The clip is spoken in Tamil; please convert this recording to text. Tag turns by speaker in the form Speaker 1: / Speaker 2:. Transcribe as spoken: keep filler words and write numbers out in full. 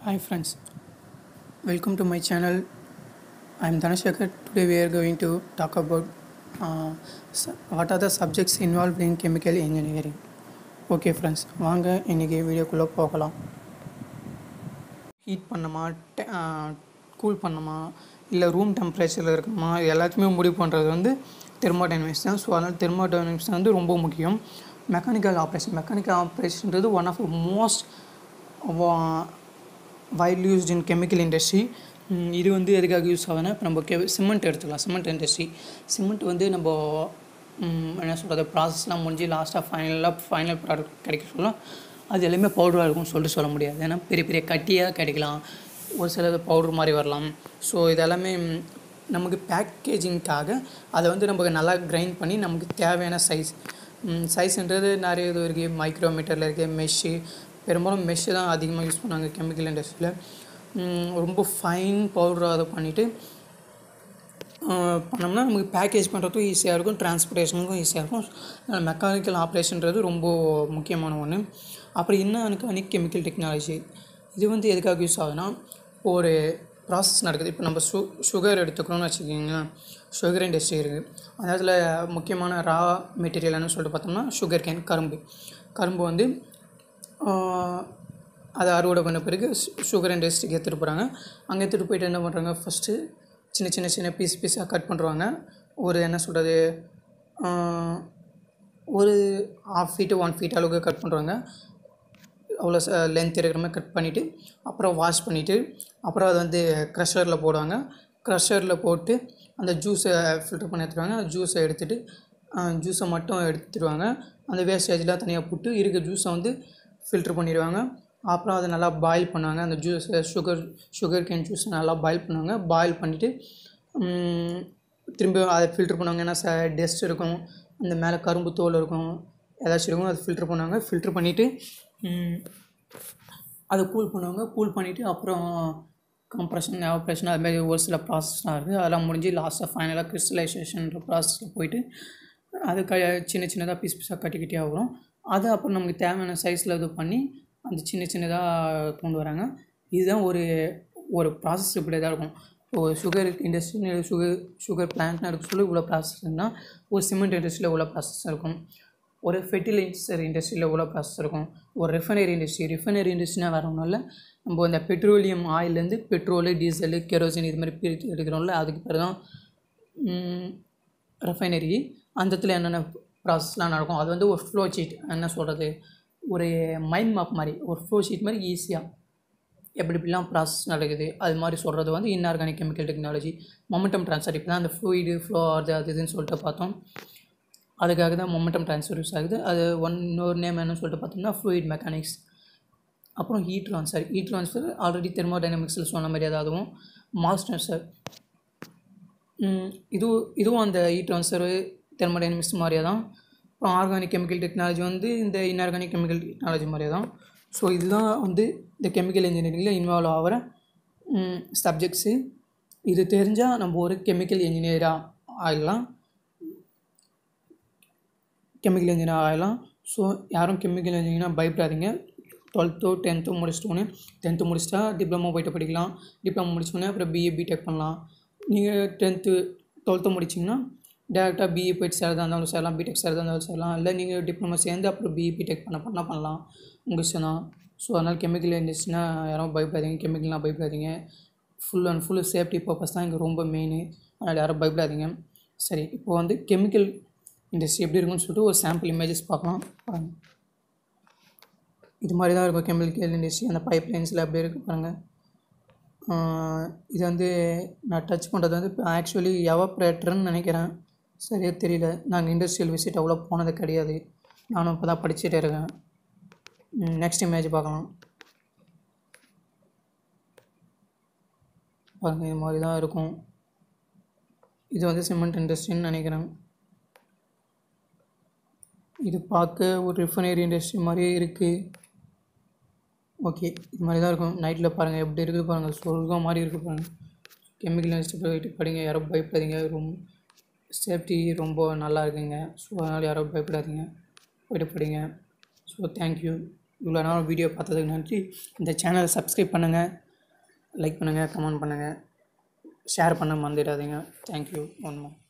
Speaker 1: Hi friends, welcome to my channel. I am Dhanashekar. Today we are going to talk about uh, what are the subjects involved in chemical engineering. Okay friends, வாங்க இன்னைக்கு வீடியோக்குள்ளே போகலாம். ஹீட் பண்ணணுமா, கூல் பண்ணணுமா, இல்லை ரூம் டெம்பரேச்சரில் இருக்கணுமா, எல்லாத்தையுமே முடிவு பண்ணுறது வந்து தெர்மோடைனமிக்ஸ் தான். ஸோ அதனால் தெர்மோடைனமிக்ஸ் வந்து ரொம்ப முக்கியம். மெக்கானிக்கல் ஆப்ரேஷன் மெக்கானிக்கல் ஆப்ரேஷன்றது one of the most widely used in chemical industry. இது வந்து எதுக்காக யூஸ் ஆகுதுன்னா, இப்போ நம்ம கெ சிமெண்ட் எடுத்துக்கலாம். சிமெண்ட் இண்டஸ்ட்ரி சிமெண்ட் வந்து நம்ம என்ன சொல்கிறது, ப்ராசஸ்லாம் முடிஞ்சு லாஸ்ட்டாக ஃபைனலாக ஃபைனல் ப்ராடக்ட் கிடைக்க சொல்லலாம். அது எல்லாமே பவுடராக இருக்கும்னு சொல்லிட்டு சொல்ல முடியாது. ஏன்னா பெரிய பெரிய கட்டியாக கிடைக்கலாம், ஒரு சிலது பவுடர் மாதிரி வரலாம். ஸோ இதெல்லாமே நமக்கு பேக்கேஜிங்க்காக அதை வந்து நமக்கு நல்லா கிரைண்ட் பண்ணி நமக்கு தேவையான சைஸ் சைஸ்ன்றது நிறைய இது இருக்குது. மைக்ரோமீட்டரில் இருக்குது, மெஷ்ஷு, பெரும்பாலும் மெஷ்ஷு தான் அதிகமாக யூஸ் பண்ணுவாங்க கெமிக்கல் இண்டஸ்ட்ரியில். ரொம்ப ஃபைன் பவுடராக அதை பண்ணிவிட்டு பண்ணோம்னா நமக்கு பேக்கேஜ் பண்ணுறதுக்கும் ஈஸியாக இருக்கும், டிரான்ஸ்போர்ட்டேஷனுக்கும் ஈஸியாக இருக்கும். அதனால் மெக்கானிக்கல் ஆப்ரேஷன்றது ரொம்ப முக்கியமான ஒன்று. அப்புறம் இன்னும் அன்கானிக் கெமிக்கல் டெக்னாலஜி, இது வந்து எதுக்காக யூஸ் ஆகுதுன்னா, ஒரு ப்ராசஸ் நடக்குது. இப்போ நம்ம சு சுகர் எடுத்துக்கணும்னு வச்சுக்கிங்களேன். சுகர் இண்டஸ்ட்ரி இருக்குது. அந்த இடத்துல முக்கியமான ரா மெட்டீரியல்னு சொல்லிட்டு பார்த்தோம்னா சுகர் கேன், கரும்பு கரும்பு வந்து அதை அறுவடை பண்ண பிறகு சுகர் இண்டஸ்ட்ரிக்கு எடுத்துகிட்டு போகிறாங்க. அங்கே எடுத்துகிட்டு போயிட்டு என்ன பண்ணுறாங்க, ஃபஸ்ட்டு சின்ன சின்ன சின்ன பீஸ் பீஸாக கட் பண்ணுறாங்க. ஒரு என்ன சொல்கிறது, ஒரு ஹாஃப் ஃபீட்டு ஒன் ஃபீட் அளவுக்கு கட் பண்ணுறாங்க. அவ்வளோ லென்த் இருக்கிற மாதிரி கட் பண்ணிவிட்டு அப்புறம் வாஷ் பண்ணிவிட்டு அப்புறம் அதை வந்து க்ரஷரில் போடுவாங்க. க்ரஷரில் போட்டு அந்த ஜூஸை ஃபில்டர் பண்ணி எடுத்துடுவாங்க. அந்த ஜூஸை எடுத்துகிட்டு ஜூஸை மட்டும் எடுத்துடுவாங்க. அந்த வேஸ்டேஜ்லாம் தனியாக போட்டு இருக்க ஜூஸை வந்து ஃபில்ட்ரு பண்ணிடுவாங்க. அப்புறம் அதை நல்லா பாயில் பண்ணுவாங்க. அந்த ஜூஸை சுகர் சுகர் கேன் ஜூஸை நல்லா பாயில் பண்ணுவாங்க. பாயில் பண்ணிவிட்டு திரும்ப அதை ஃபில்ட்ரு பண்ணுவாங்க. ஏன்னா ச டஸ்ட் இருக்கும், அந்த மேலே கரும்பு தோல் இருக்கும், ஏதாச்சும் இருக்கும், அதை ஃபில்ட்ரு பண்ணுவாங்க. ஃபில்ட்ரு பண்ணிவிட்டு அதை கூல் பண்ணுவாங்க. கூல் பண்ணிவிட்டு அப்புறம் கம்ப்ரெஷன், எவாப்ரேஷன், அதுமாதிரி ஒரு சில ப்ராசஸ்லாம் இருக்குது. அதெல்லாம் முடிஞ்சு லாஸ்ட்டாக ஃபைனலாக கிறிஸ்டலைசேஷன்ற ப்ராசஸில் போயிட்டு அது க சின்ன சின்னதாக பீஸ் பீஸாக கட்டி கட்டியாக வரும். அதை அப்புறம் நமக்கு தேவையான சைஸில் இது பண்ணி அந்த சின்ன சின்னதாக கொண்டு வராங்க. இதுதான் ஒரு ஒரு ப்ராசஸ் இப்படி தான் இருக்கும். ஒரு சுகர் இண்டஸ்ட்ரி, சுகர் சுகர் பிளான்ட்னு இருக்க சொல்லி இவ்வளோ ப்ராசஸ் இருந்தால், ஒரு சிமெண்ட் இண்டஸ்ட்ரியில் இவ்வளோ ப்ராசஸ் இருக்கும், ஒரு ஃபெர்டிலைசர் இண்டஸ்ட்ரியில் இவ்வளோ ப்ராசஸ் இருக்கும், ஒரு ரிஃபைனரி இண்டஸ்ட்ரி ரிஃபைனரி இண்டஸ்ட்ரினால் வேறு ஒன்றும் இல்லை, நம்ம இந்த பெட்ரோலியம் ஆயிலேருந்து பெட்ரோலு, டீசலு, கெரோசின் இது மாதிரி பிரித்து எடுக்கிறோம்ல, அதுக்கு பேர் தான் ரிஃபைனரி. அந்த இடத்துல என்னென்ன ப்ராசஸ்லாம் நடக்கும், அது வந்து ஒரு ஃப்ளோ சீட், என்ன சொல்கிறது, ஒரு மைண்ட் மேப் மாதிரி, ஒரு ஃப்ளோ ஷீட் மாதிரி ஈஸியாக எப்படி இப்படிலாம் ப்ராசஸ் நடக்குது அது மாதிரி சொல்கிறது வந்து inorganic chemical technology. Momentum transfer, இப்போ தான் அந்த ஃப்ளூயிடு ஃப்ளோ ஆகுது அது இதுன்னு சொல்லிட்டு பார்த்தோம். அதுக்காக தான் மொமெண்டம் ட்ரான்ஸ்ஃபர் யூஸ் ஆகுது. அது ஒன் இன்னொரு நேம் என்னன்னு சொல்லிட்டு பார்த்தோம்னா ஃப்ளூயிட் மெக்கானிக்ஸ். அப்புறம் heat transfer heat transfer already தெர்மோடைனமிக்ஸில் சொன்ன மாதிரி, அதாவது மாஸ் ட்ரான்ஸ்ஃபர். இது இதுவும் அந்த ஹீட் ட்ரான்ஸ்ஃபர் தெர்மோடைனமிக்ஸ் மாதிரியே தான். அப்புறம் ஆர்கானிக் கெமிக்கல் டெக்னாலஜி வந்து இந்த இன்ஆர்கானிக் கெமிக்கல் டெக்னாலஜி மாதிரியே தான். ஸோ இதுதான் வந்து இந்த கெமிக்கல் இன்ஜினியரிங்கில் இன்வால்வ் ஆகிற சப்ஜெக்ட்ஸு. இது தெரிஞ்சால் நம்ம ஒரு கெமிக்கல் இன்ஜினியராக ஆகலாம், கெமிக்கல் இன்ஜினியர் ஆகலாம். ஸோ யாரும் கெமிக்கல் இன்ஜினியராக பயப்படாதீங்க. டுவெல்த்தோ டென்த்தோ முடிச்சிட்டோன்னே, டென்த்து முடிச்சிட்டா டிப்ளமோ போய்ட்டு படிக்கலாம். டிப்ளமோ முடிச்சோடனே அப்புறம் பிஏ பிடெக் பண்ணலாம். நீங்கள் டென்த்து டுவெல்த்து முடிச்சிங்கன்னா டேரெக்டாக பிஏ போய்ட்டு சேரதாக இருந்தாலும் சேரலாம், பிடெக் சேரதாக இருந்தாலும் சேரலாம். இல்லை நீங்கள் டிப்ளமோ சேர்ந்து அப்புறம் பிஏ பிடெக் பண்ண பண்ணால் பண்ணலாம், உங்கள் இஷ்டம் தான். ஸோ அதனால் கெமிக்கல் இண்டஸ்ட்ரினா யாரும் பயப்படாதீங்க, கெமிக்கல்லாம் பயப்படாதீங்க. Full and full safety purpose தான் இங்கே ரொம்ப மெயின். அதனால் யாரும் பயப்படாதீங்க. சரி, இப்போ வந்து கெமிக்கல் இண்டஸ்ட்ரி எப்படி இருக்குன்னு சொல்லிட்டு ஒரு சாம்பிள் இமேஜஸ் பார்க்கலாம். இது மாதிரி தான் இருக்கும் கெமிக்கல் இண்டஸ்ட்ரி. அந்த பைப் லைன்ஸில் எப்படி இருக்குது பாருங்கள். இது வந்து நான் டச் பண்ணுறது வந்து இப்போ ஆக்சுவலி எவாப்ரேட்டர்னு நினைக்கிறேன், சரியாக தெரியல. நாங்கள் இண்டஸ்ட்ரியல் விசிட் அவ்வளோ போனது கிடையாது, நானும் இப்போ தான் படிச்சுட்டே இருக்கேன். நெக்ஸ்ட் இமேஜ் பார்க்கலாம். பாருங்கள், இது மாதிரி தான் இருக்கும். இது வந்து சிமெண்ட் இண்டஸ்ட்ரின்னு நினைக்கிறேன். இது பார்க்க ஒரு ரிஃபைனரி இண்டஸ்ட்ரி மாதிரியே இருக்குது. ஓகே, இது மாதிரி தான் இருக்கும். நைட்டில் பாருங்கள் எப்படி இருக்குது பாருங்கள், சொர்க்கம் மாதிரி இருக்குது பாருங்கள். கெமிக்கல் இண்டஸ்ட்ரி போயிட்டு படிங்க, யாரும் பயப்படாதீங்க. ரொம்ப சேஃப்டி ரொம்ப நல்லா இருக்குங்க. ஸோ அதனால் யாரும் பயப்படாதீங்க, போய்ட்டு படிங்க. So thank you. இவ்வளோ நேரம் வீடியோ பார்த்ததுக்கு நன்றி. இந்த சேனலை சப்ஸ்கிரைப் பண்ணுங்கள், லைக் பண்ணுங்கள், கமெண்ட் பண்ணுங்கள், ஷேர் பண்ண மறந்துடாதீங்க. தேங்க்யூ ஒன் மோர்.